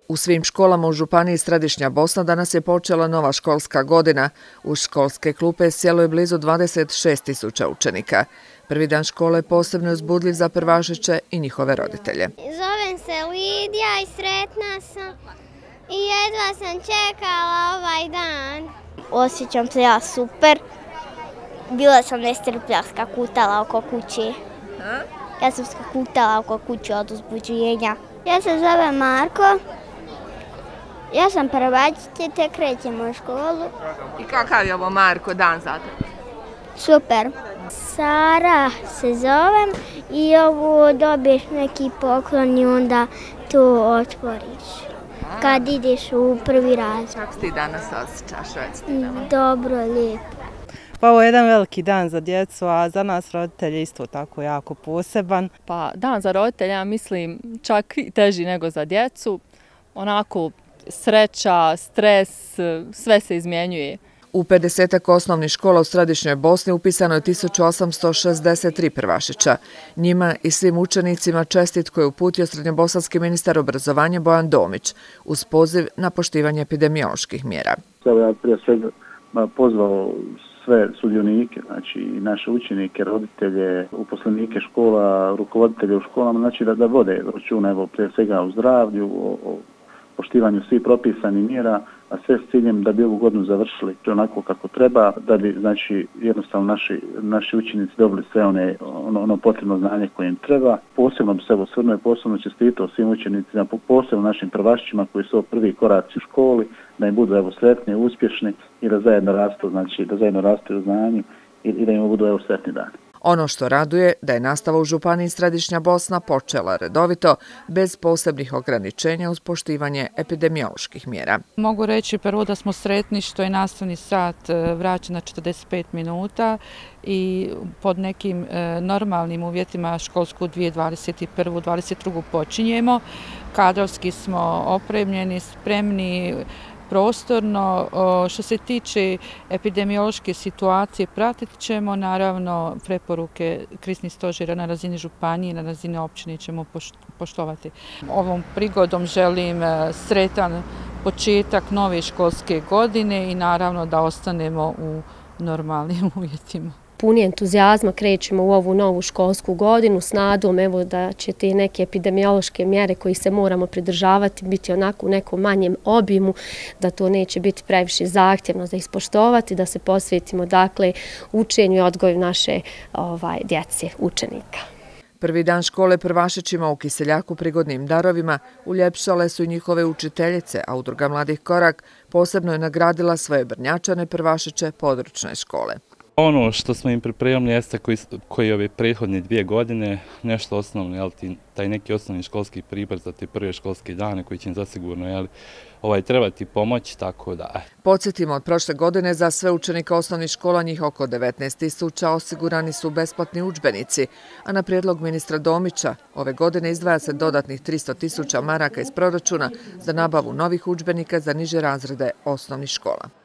U svim školama u Županiji Središnja Bosna danas je počela nova školska godina. U školske klupe sjelo je blizu 26.000 učenika. Prvi dan škole posebno je uzbudljiv za prvašiće i njihove roditelje. Zovem se Lidija i sretna sam i jedva sam čekala ovaj dan. Osjećam se ja super. Bila sam nestrpljiva, skakutala oko kuće. Ja sam skakutala oko kuće od uzbuđenja. Ja se zovem Marko. Ja sam prvačica, te krećemo u školu. I kakav je ovo, Marko, dan za tebe? Super. Sara se zovem i ovo dobiješ neki poklon i onda to otvoriš. Kad ideš u prvi razred. Kako si ti danas osjećaš? Dobro, lijepo. Pa ovo je jedan veliki dan za djecu, a za nas roditelje isto tako jako poseban. Pa dan za roditelja mislim čak i teži nego za djecu. Onako sreća, stres, sve se izmjenjuje. U 50 osnovnih škola u Središnjoj Bosni upisano je 1863 prvašića. Njima i svim učenicima čestitku je uputio srednjobosanski ministar obrazovanja Bojan Domić uz poziv na poštivanje epidemioloških mjera. Ja prije svega pozvao sve sudionike, znači i naše učenike, roditelje, uposlenike škola, rukovoditelje u školama, znači da vode računa evo prije svega o zdravlju, o poštivanju svih propisanih mjera, a sve s ciljem da bi ovu godinu završili onako kako treba, da bi znači jednostavno naši učenici dobili sve ono potrebno znanje koje im treba. Posebno bi se osvrnuo i posebno čestitao svim učenicima, posebno našim prvašićima koji su prvi koraci u školi, da im budu sretni, uspješni i da zajedno rastu, znači da zajedno rastu u znanju i da im budu sretni dani. Ono što raduje da je nastava u Županiji Središnja Bosna počela redovito, bez posebnih ograničenja uz poštivanje epidemioloških mjera. Mogu reći prvo da smo sretni što je nastavni sat vraćen na 45 minuta i pod nekim normalnim uvjetima školsku 2021-2022 počinjemo. Kadrovski smo opremljeni, spremni, prostorno. Što se tiče epidemiološke situacije, pratit ćemo naravno preporuke kriznih stožera na razini županije i na razini općine ćemo poštovati. Ovom prigodom želim sretan početak nove školske godine i naravno da ostanemo u normalnim uvjetima. Puni entuzijazma krećemo u ovu novu školsku godinu s nadom da će te neke epidemiološke mjere koji se moramo pridržavati biti onako u nekom manjem obimu, da to neće biti previše zahtjevno za ispoštovati, da se posvetimo dakle učenju i odgoju naše djece, učenika. Prvi dan škole prvašićima u Kiseljaku prigodnim darovima uljepšale su i njihove učiteljice, a Udruga Mladih Korak posebno je nagradila svoje brnjačane prvašiće područne škole. Ono što smo im pripremili jeste koji ove prethodne 2 godine, nešto osnovno, taj neki osnovni školski pribor za te prve školske dane koji će im zasigurno trebati pomoć, tako da. Podsjetimo, od prošle godine za sve učenike osnovnih škola, njih oko 19.000, osigurani su besplatni udžbenici, a na prijedlog ministra Domića ove godine izdvaja se dodatnih 300.000 maraka iz proračuna za nabavu novih udžbenika za niže razrede osnovnih škola.